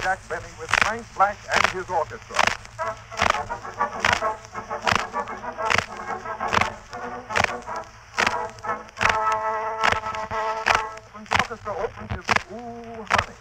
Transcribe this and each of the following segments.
Jack Benny with Frank Black and his orchestra. The orchestra opens with Ooh, Honey.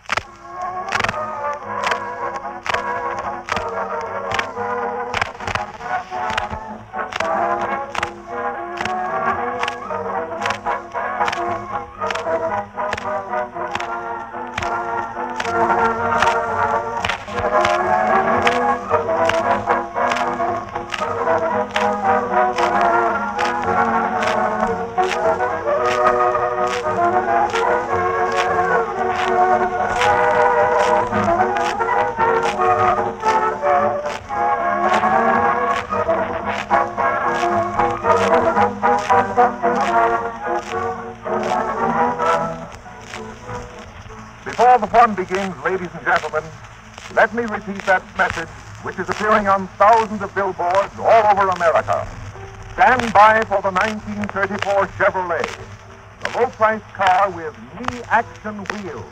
Before the fun begins, ladies and gentlemen, let me repeat that message which is appearing on thousands of billboards all over America. Stand by for the 1934 Chevrolet, the low-priced car with knee action wheels.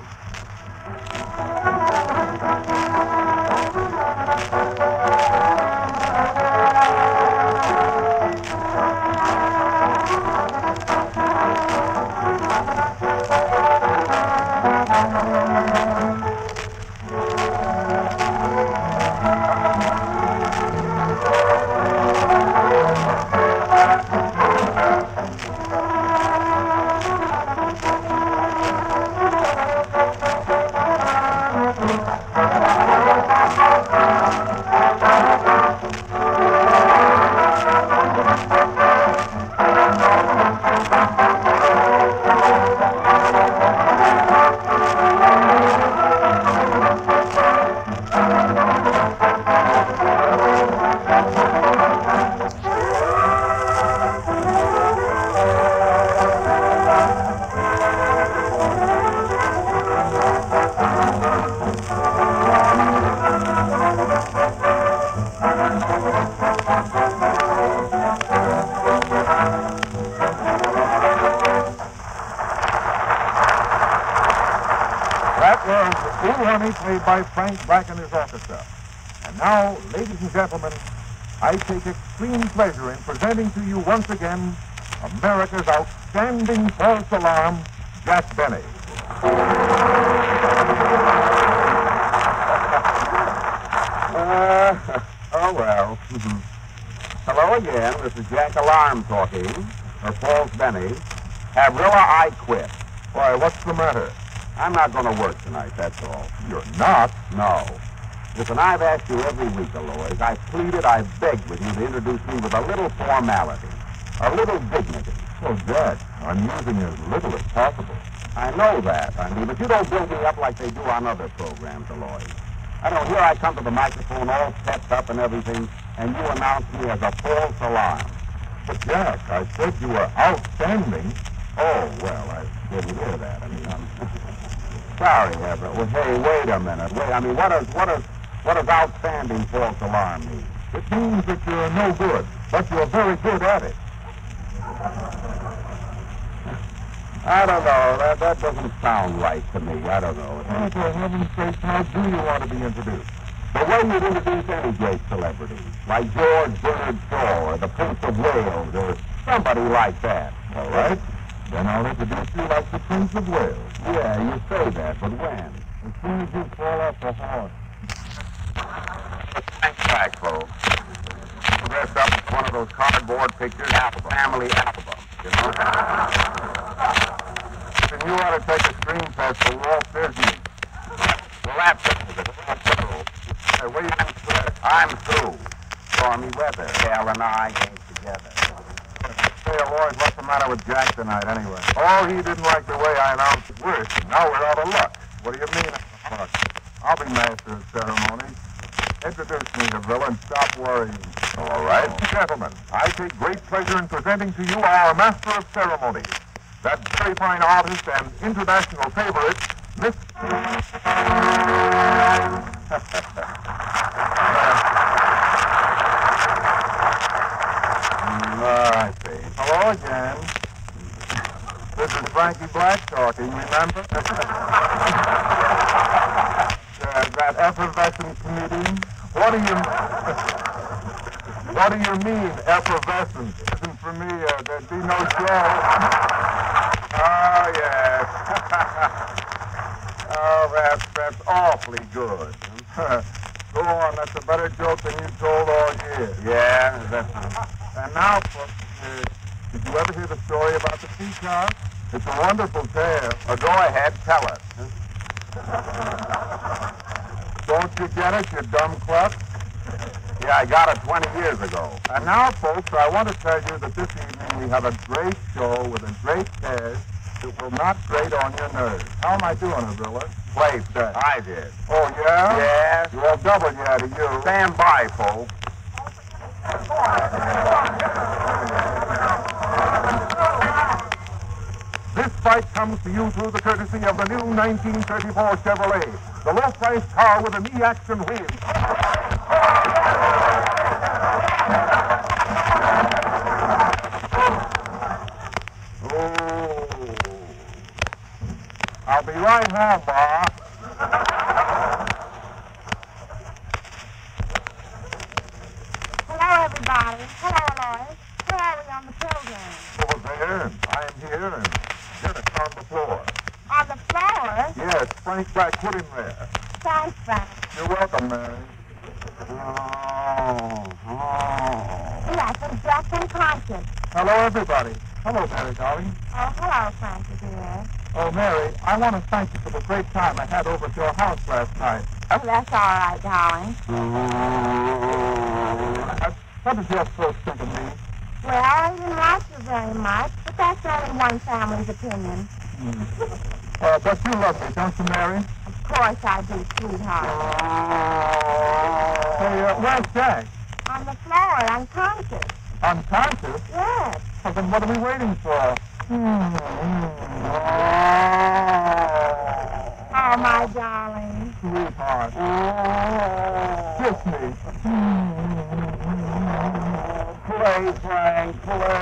That was Ooh, Honey, played by Frank Black and his orchestra. And now, ladies and gentlemen, I take extreme pleasure in presenting to you once again America's outstanding false alarm, Jack Benny. Oh, well. Hello again. This is Jack Alarm talking, or False Benny. Havrilla, I quit. Why, what's the matter? I'm not going to work tonight, that's all. You're not? No. Listen, I've asked you every week, Aloys. I've pleaded, I've begged with you to introduce me with a little formality, a little dignity. Oh, Jack, I'm using as little as possible. I know that, but you don't build me up like they do on other programs, Aloys. I don't. Here I come to the microphone all pepped up and everything, and you announce me as a false alarm. But, Jack, I said you were outstanding. Oh, well, I didn't hear that. I'm sorry, Everett. Well, hey, wait a minute. What does outstanding false alarm mean? It means that you're no good, but you're very good at it. I don't know. That doesn't sound right to me. I don't know. Oh, for heaven's sake, how do you want to be introduced? The way you'd introduce any great celebrity, like George Bernard Shaw or the Prince of Wales or somebody like that. All right. Then I'll introduce you like the Prince of Wales. Yeah, you say that, but when? As soon as you fall off the horse. Thanks back, folks. Dressed up as one of those cardboard pictures, family album, you know? And you ought to take a screen test for Walt Disney. Well, that's it. Hey, wait a minute. I'm through. Stormy weather. Al and I ain't together. Say, Aloys, what's the matter with Jack tonight, anyway? Oh, he didn't like the way I announced it worse. Now we're out of luck. What do you mean? Look, I'll be master of ceremonies. Introduce me to Bill and stop worrying. All right. Gentlemen, I take great pleasure in presenting to you our master of ceremonies, that very fine artist and international favorite, Miss... I see. Hello again. This is Frankie Black talking, remember? that effervescent comedian? What do you mean, effervescent? Isn't for me, there'd be no show. Oh, yes. Oh, that's awfully good. Go on, that's a better joke than you told all year. Yeah, that's... And now, folks, did you ever hear the story about the peacock? It's a wonderful tale. Go ahead, tell us. Don't you get it, you dumb cluck? Yeah, I got it 20 years ago. And now, folks, I want to tell you that this evening we have a great show with a great cast that will not grate on your nerves. How am I doing, Avila? Place that. I did. Oh, yeah? Yeah. Well, double yeah to you. Stand by, folks. This fight comes to you through the courtesy of the new 1934 Chevrolet, the low-priced car with an E-action wheel. I'll be right home, Ma. Hello, everybody. Hello, Lois. Where are we on the program? Over there, and I am here, and Dennis on the floor. On the floor? Yes, Frank Black put him there. Thanks, Frank. You're welcome, Mary. Yes, and just unconscious. Hello, everybody. Hello, Mary, darling. Oh, hello, Frankie, dear. Oh, Mary, I want to thank you for the great time I had over at your house last night. Oh, that's all right, darling. What did your folks think of me? Well, I didn't like you very much, but that's only one family's opinion. But you love me, don't you, Mary? Of course I do, sweetheart. Hey, where's Jack? On the floor, unconscious. Unconscious? Yes. Well, then what are we waiting for? Oh, my darling. Sweetheart. Kiss me. Play, Frank, play.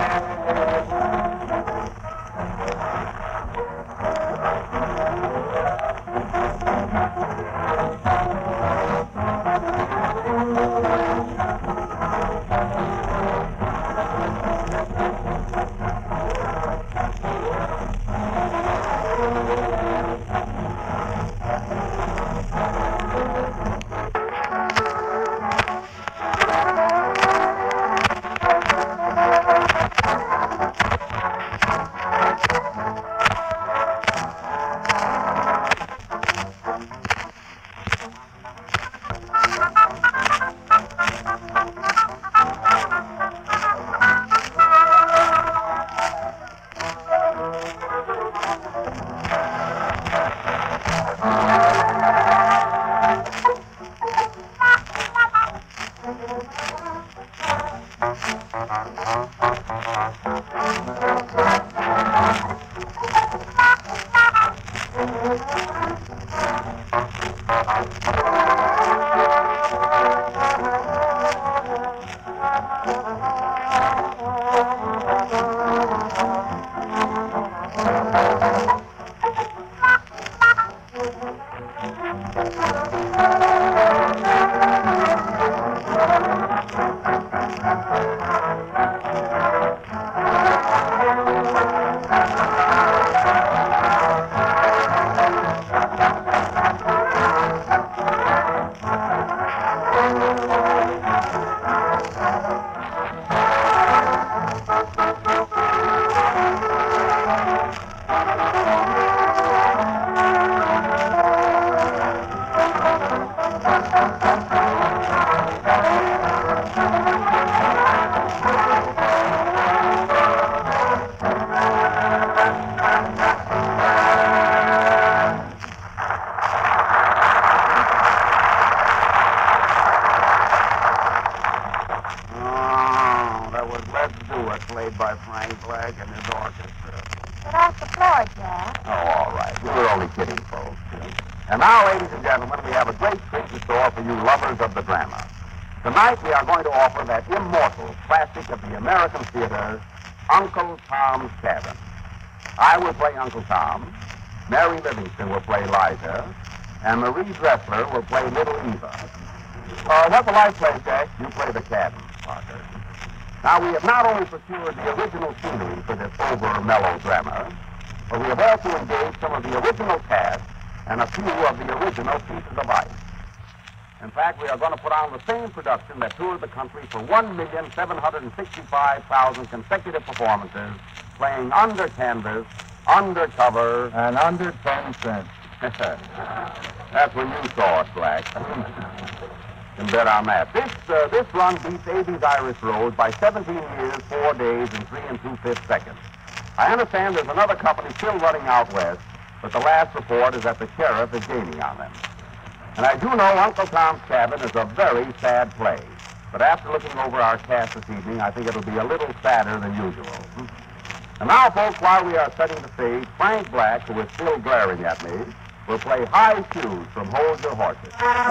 Played by Frank Black and his orchestra. Get off the floor, Jack. Oh, all right. We were only kidding, folks. And now, ladies and gentlemen, we have a great treat in store for you lovers of the drama. Tonight, we are going to offer that immortal classic of the American theater, Uncle Tom's Cabin. I will play Uncle Tom. Mary Livingston will play Liza. And Marie Dressler will play Little Eva. What will I play, Jack? You play the cabin, Parker. Now, we have not only procured the original scenery for this over-mellow drama, but we have also engaged some of the original cast and a few of the original pieces of ice. In fact, we are going to put on the same production that toured the country for 1,765,000 consecutive performances, playing under canvas, under cover, And under 10 cents. That's when you saw it, Black. Can bet on that. This run beats A.B.'s Irish Rose by 17 years, 4 days, and 3 2/5 seconds. I understand there's another company still running out west, but the last report is that the sheriff is gaining on them. And I do know Uncle Tom's Cabin is a very sad play. But after looking over our cast this evening, I think it'll be a little sadder than usual. And now, folks, while we are setting the stage, Frank Black, who is still glaring at me, will play High Shoes from Hold Your Horses.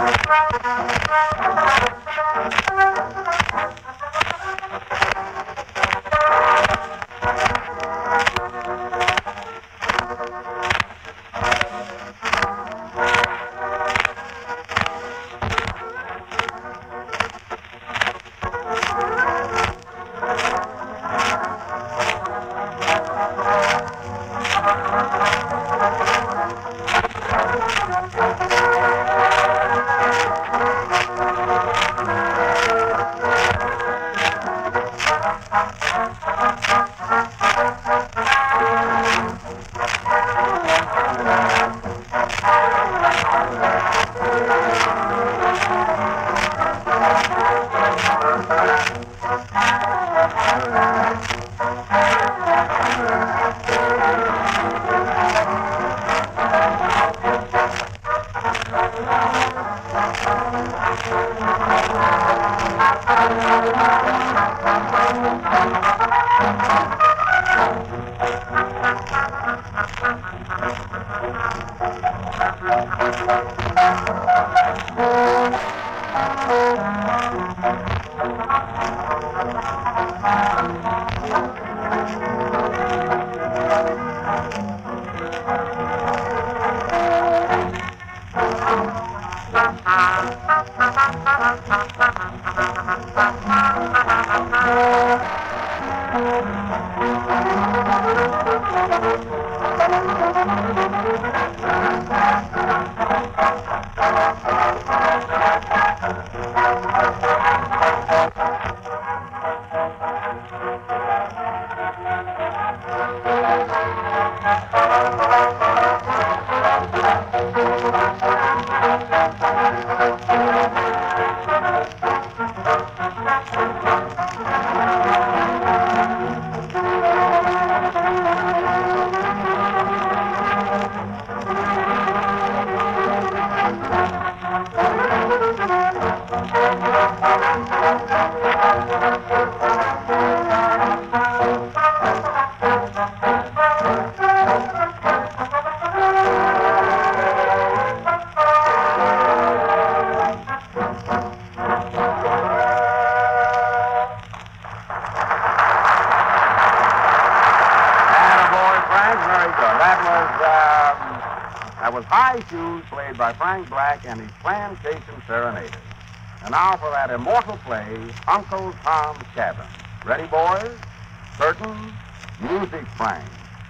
That was High Shoes, played by Frank Black and his Plantation Serenaders. And now for that immortal play, Uncle Tom's Cabin. Ready, boys? Curtain, music, Frank.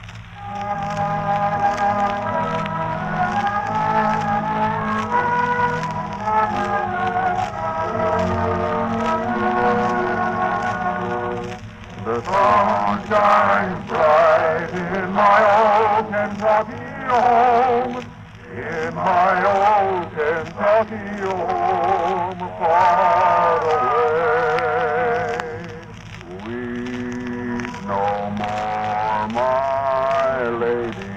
The sun shines bright in my old Kentucky home, in my old Kentucky home, far away. Weep no more, my lady.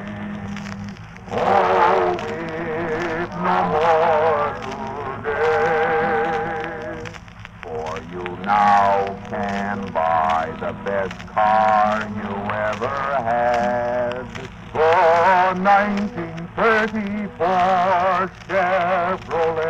Oh, weep no more today. For you now can buy the best car you ever had. For 1934 Chevrolet.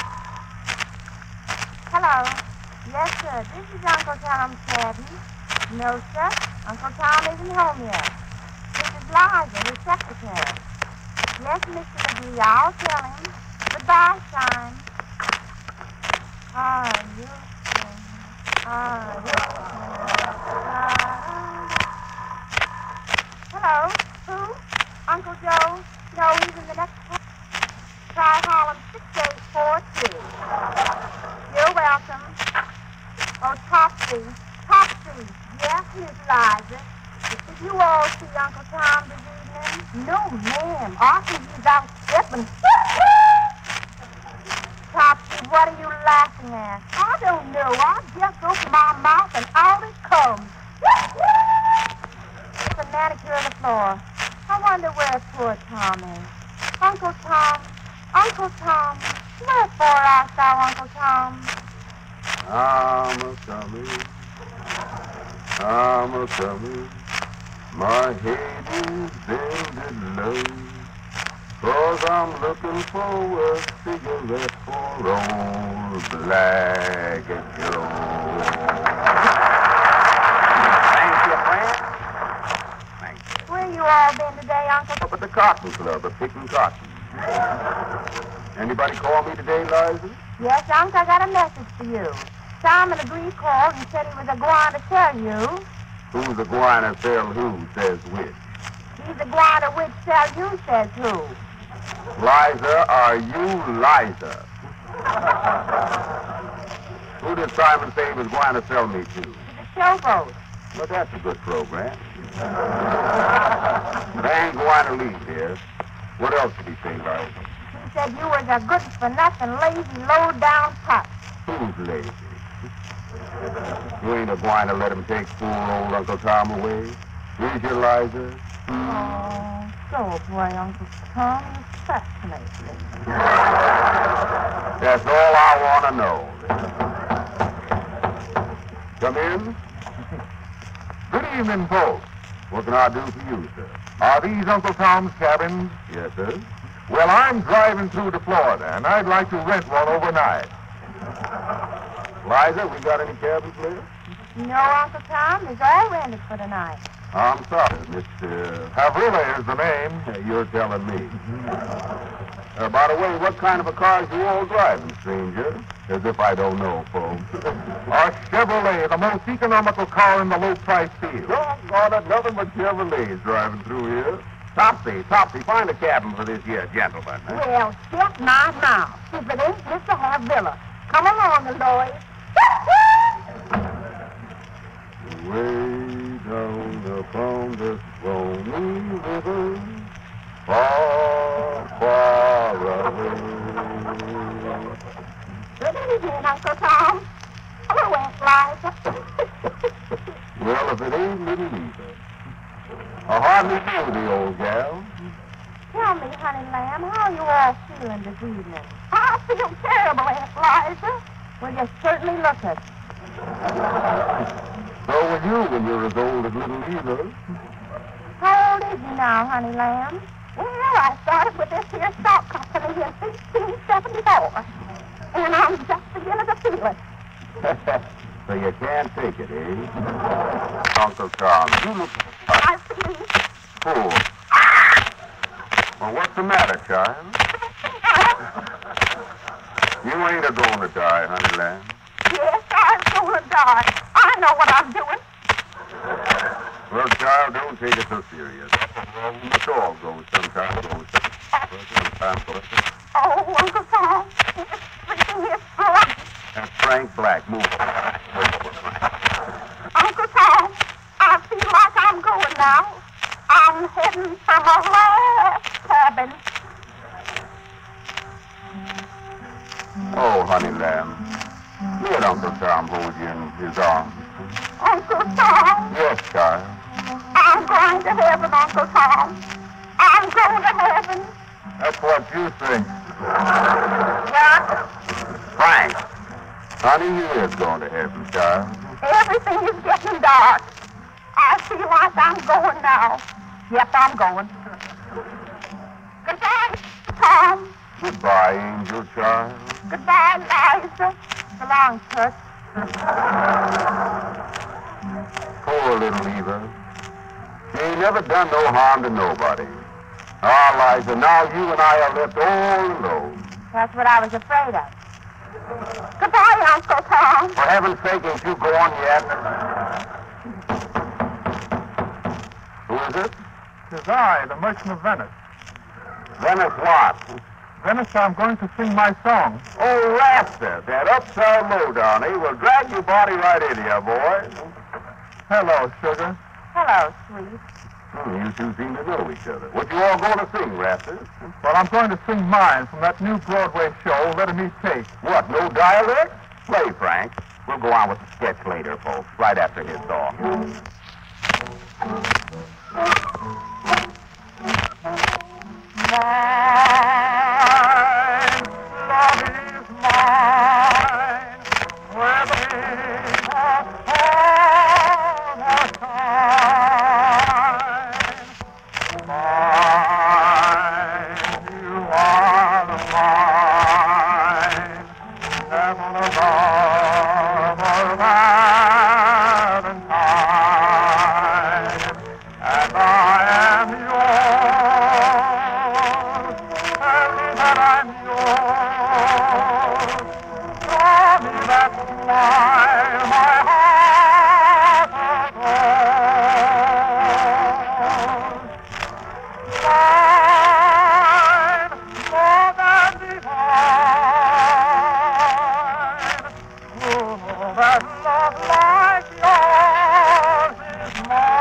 Hello. Yes, sir. This is Uncle Tom's Cabin. No, sir. Uncle Tom isn't home yet. Mrs. Liza, his secretary. Yes, Mr. McGee, I'll tell him. Goodbye, son. Hello? Who? Uncle Joe? No, he's in the next room. Try Harlem 6842. You're welcome. Oh, Topsy. Topsy. Yeah, here's Liza. Did you all see Uncle Tom this evening? No, ma'am. I think he's out stepping. Topsy, what are you laughing at? I don't know. I just opened my mouth and out it comes. It's a manicure on the floor. I wonder where poor Tom is. Uncle Tom. Uncle Tom. Wherefore art thou, Uncle Tom? I'm a-coming. My head is bended low, 'cause I'm looking for a cigarette for old Black Joe. Thank you, friend. Thank you. Where you all been today, Uncle? Up at the Cotton Club, picking cotton. Anybody call me today, Liza? Yes, Uncle, I got a message for you. Simon Agree called and said he was going to tell you. Who's a going to tell who says which? He's going to which tell you says who. Liza, are you Liza? Who did Simon say he was going to sell me to? He's a showboat. Well, that's a good program. But I ain't going to leave here. What else did he say, Liza? He said you was a good-for-nothing, lazy, low-down pup. Who's lazy? You ain't a-going to let him take poor old Uncle Tom away? Is you, Liza? Oh, so boy, Uncle Tom is fascinating. That's all I want to know. Come in. Good evening, folks. What can I do for you, sir? Are these Uncle Tom's cabins? Yes, sir. Well, I'm driving through to Florida, and I'd like to rent one overnight. Liza, we got any cabins left? No, Uncle Tom, is all rented for tonight. I'm sorry, Mr. Havrilla is the name. You're telling me. By the way, what kind of a car is you all driving, stranger? As if I don't know, folks. A Chevrolet, the most economical car in the low-price field. Doggone it, nothing but Chevrolets driving through here. Topsy, find a cabin for this here gentleman. Well, step my mouth. If it ain't Mr. Havrilla. Come along, Aloy. Way down upon the Swanee River, far, far away. Good evening, Uncle Tom. Hello, Aunt Liza. Well, if it ain't little Eva. I hardly knew the old gal. Tell me, honey lamb, how are you all feeling this evening? I feel terrible, Aunt Liza. Well, you certainly look it. So will you when you're as old as little Eva. How old is you now, honey lamb? Well, I started with this here stock company in 1874. And I'm just beginning to feel it. So you can't take it, eh? Uncle Tom, you look I see. poor. Well, what's the matter, child? You ain't a-going to die, honey lamb. Yes, I'm going to die. I know what I'm doing. Well, child, don't take it so serious. It's all goes sometimes. Oh, Uncle Tom, everything is black. That's Frank Black. Move. Uncle Tom, I feel like I'm going now. I'm heading for my last cabin. Oh, honey lamb. Let Uncle Tom hold you in his arms. Uncle Tom, Yes, child. I'm going to heaven, Uncle Tom. I'm going to heaven. That's what you think. What? Frank. Honey, he is going to heaven, child. Everything is getting dark. I feel like I'm going now. Yep, I'm going. Goodbye, Tom. Goodbye, angel child. Goodbye, Liza. So long, Toots. Poor Poor little Eva. She ain't never done no harm to nobody. Ah, Liza, now you and I are left all alone. That's what I was afraid of. Goodbye, Uncle Tom. For heaven's sake, ain't you gone yet? Who is it? Tis I, the Merchant of Venice. Venice what? Venice, I'm going to sing my song. Oh, Rasta, that upside lowdown. He will drag your body right into you, boy. Hello, sugar. Hello, sweet. You two seem to know each other. What you all going to sing, Rasta? Well, I'm going to sing mine from that new Broadway show, Let Me Take. What, no dialect? Play, Frank. We'll go on with the sketch later, folks, right after his song. Mine, love is mine, whether it's a song or shine. Mine, you are mine, ever the love of Valentine, and I am yours. Tell me that I'm yours. Show me that smile my heart adores. Mine, more than divine. Oh, that love like yours is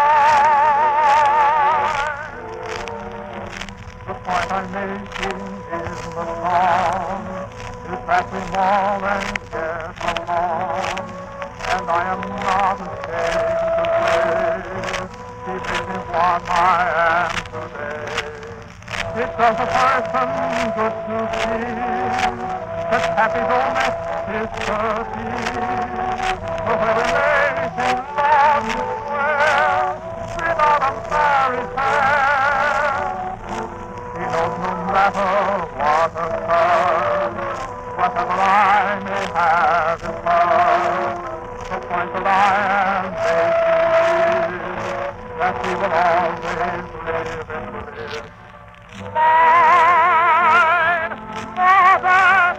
mine. The point I'm making is the song is that we more and get along, and I am not ashamed to say she made me what I am today. It does a person good to see such happy domesticity, the very making love is well without a fairy tale. He knows no matter what occurs, whatever I may have in love, the point that I am making is that we will always live in bliss. Mine, more than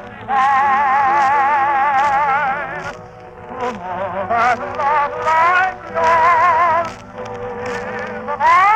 divine, more than love like yours is mine.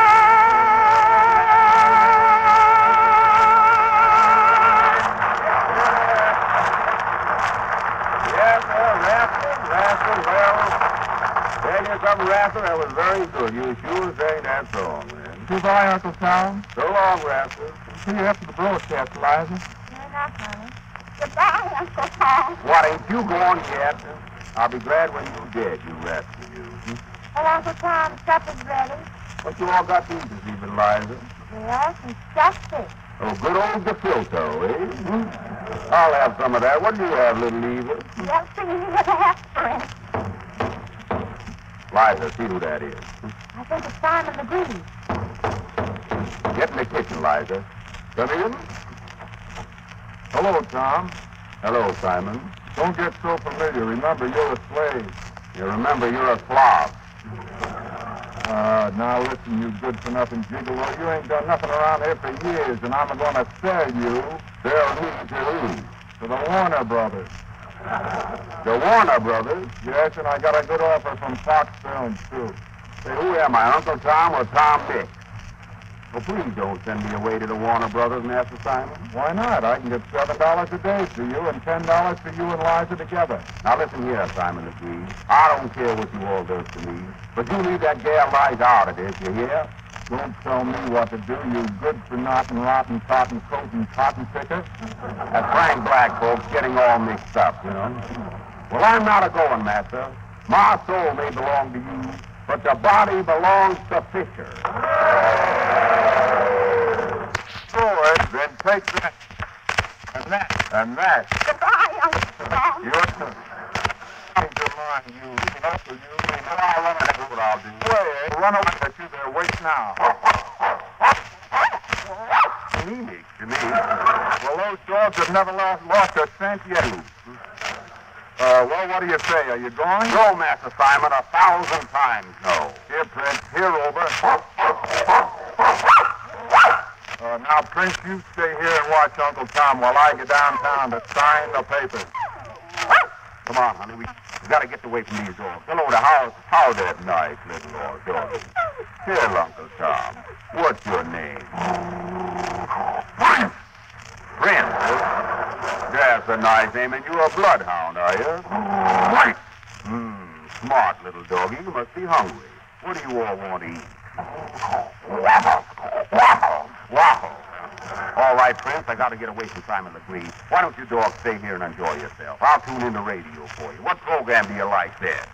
Something, Rasta, that was very good. You sure sang that song, man. Goodbye, Uncle Tom. So long, Rasta. See you after the broadcast, Eliza. You're not, honey. Goodbye, Uncle Tom. What, ain't you gone yet? I'll be glad when you dead, you rascal, you. Well, Uncle Tom, supper's ready. What you all got to eat this evening, Liza? Yes, and stuffed fish. Oh, good old gefilte, eh? I'll have some of that. What do you have, little Eva? Yes, and you have aspirin. Liza, see who that is. I think it's Simon the Greedy. Get in the kitchen, Liza. Come in. Hello, Tom. Hello, Simon. Don't get so familiar. Remember, you're a slave. You remember you're a slob. Now listen, you good-for-nothing gigolo. You ain't done nothing around here for years, and I'm going to sell you. Sell me to who? To the Warner Brothers. The Warner Brothers? Yes, and I got a good offer from Fox Films, too. Say, who am I, Uncle Tom or Tom Mix? Well, please don't send me away to the Warner Brothers, Master Simon. Why not? I can get $7 a day for you and $10 for you and Liza together. Now, listen here, Simon the Greedy. I don't care what you all does to me, but you leave that gal Liza out of this, you hear? Don't tell me what to do, you good-for-nothing, rotten cotton coat and cotton picker. That Frank Black folks getting all mixed up, you know. Well, I'm not a-going, Master. My soul may belong to you, but the body belongs to Fisher. Boy, then take that. And that. And that. Goodbye, Uncle Tom. You're change your mind, you hustle, you. I'll run away. What I'll do. Wait, run away. But you there. Wait now. Phoenix, you mean? Well, those dogs have never lost a cent yet. Well, what do you say? Are you going? No, Master Simon, 1,000 times no. Here, Prince. Here, Rover. Now, Prince, you stay here and watch Uncle Tom while I get downtown to sign the papers. Come on, honey. We got to get away from these dogs. Hello, how's that nice little old dog? Here, Uncle Tom. What's your name? Prince. Prince? That's a nice name, and you're a bloodhound, are you? Smart little doggy. You must be hungry. What do you all want to eat? Waffle. Waffle. Waffle. All right, Prince, I got to get away from Simon Legree. Why don't you dogs stay here and enjoy yourself? I'll tune in the radio for you. What program do you like there?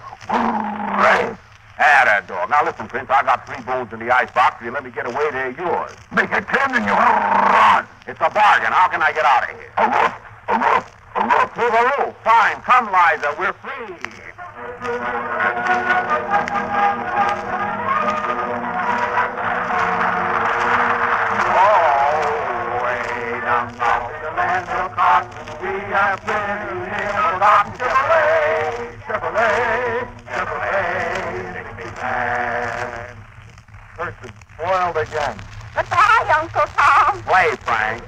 That dog. Now listen, Prince, I got 3 bones in the icebox. If you let me get away, they're yours. Make it 10 and you run. It's a bargain. How can I get out of here? A roof. To the roof. Fine. Come, Liza. We're free. We have been here on Chevrolet, Dixieland. Person spoiled again. Goodbye, Uncle Tom. Play, Frank.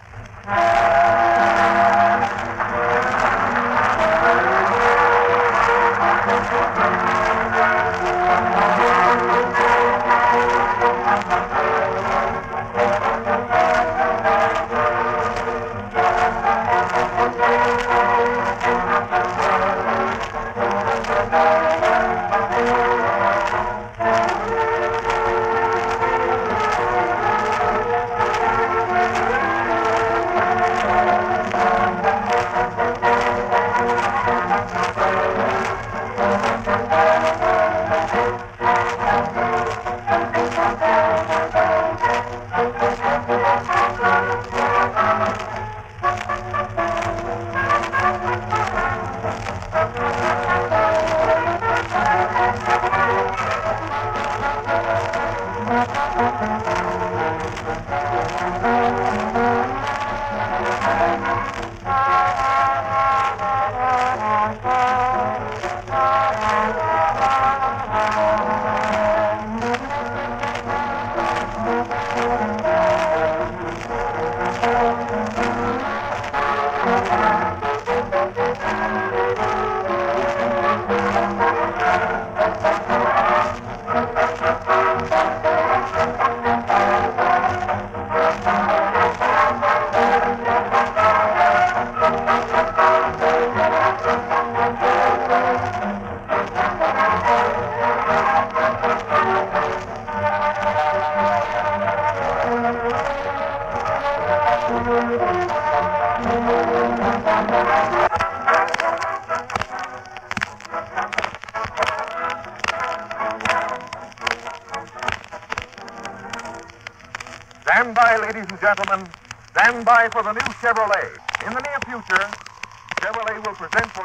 Stand by, ladies and gentlemen. Stand by for the new Chevrolet. In the near future, Chevrolet will present for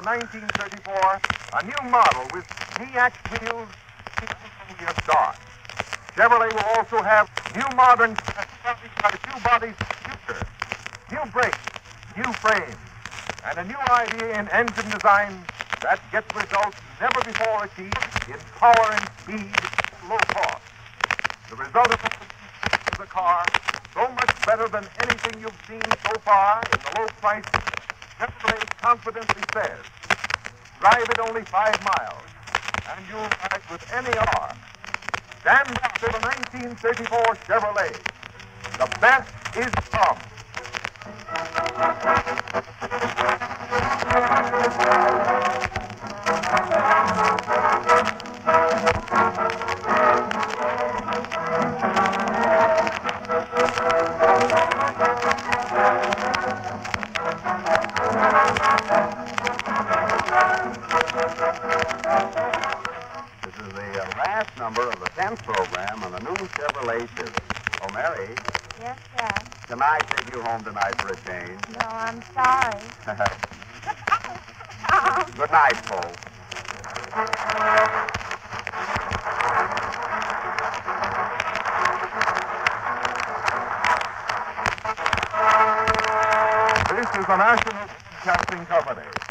1934 a new model with knee-axe wheels and a start. Chevrolet will also have new modern two bodies future, new brakes, new frames, and a new idea in engine design that gets results never before achieved in power and speed at low cost. The result of the car so much better than anything you've seen so far in the low price. Chevrolet confidently says, drive it only 5 miles, and you'll ride with any R. Stand by for the 1934 Chevrolet. The best is come. This is the last number of the 10th program on the new Chevrolet series. Oh, Mary, Yes, sir. can I take you home tonight for a change? No, I'm sorry. Good night, folks. This is the National Broadcasting Company.